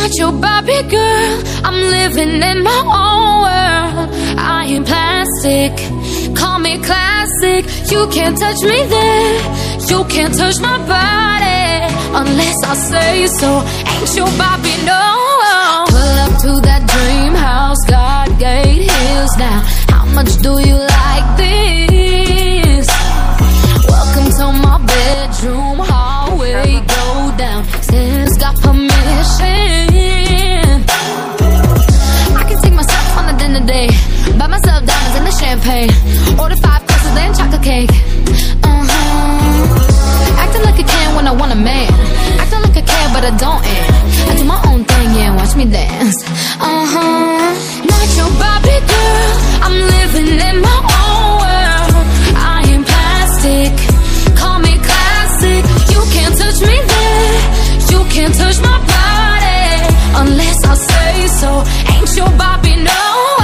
Not your Barbie girl, I'm living in my own world. I ain't plastic, call me classic. You can't touch me there, you can't touch my body unless I say so. Ain't your Barbie, no. Pull up to that dream house, God gate hills now. How much do you like this? Welcome to my bedroom, hallway, go down. Stairs got permission. I can take myself on a dinner date, buy myself diamonds and the champagne. Order 5 courses, then chocolate cake. Acting like I can when I want a man. Acting like I care, but I don't. I do my own thing, yeah, watch me dance. Not your Barbie girl, I'm living in my own world. I am plastic, call me classic. You can't touch me there, you can't touch my body unless I say so. Ain't your Barbie, no.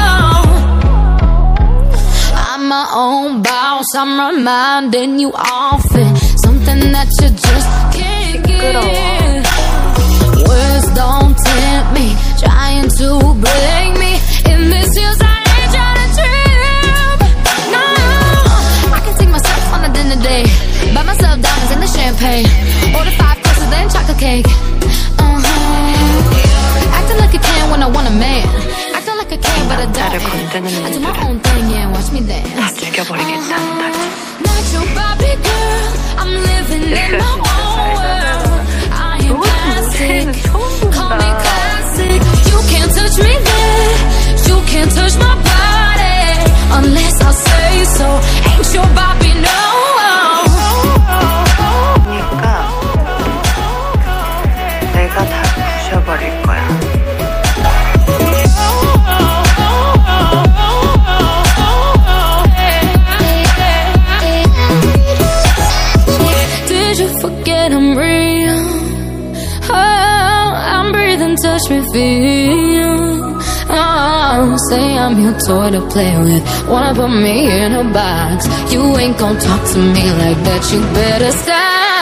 I'm my own boss, I'm reminding you often. Something that you just can't get. Words don't tempt me, trying to break me. In this years I ain't trying to trip. No, I can take myself on a dinner date, buy myself diamonds and the champagne. Order 5 courses, then chocolate cake. Acting like I can when I want a man. Acting like I can, but I don't. I do my own thing, yeah, watch me dance. Not your Barbie girl, I'm living in my own world. I am plastic, call me classic. You can't touch me there, you can't touch my body unless I say so. Ain't your Barbie, no. 내가 다 부셔버릴 거야. Did you forget I'm real? Oh, I'm breathing, touch me, feel. Oh, say I'm your toy to play with. Wanna put me in a box? You ain't gon' talk to me like that, you better stop.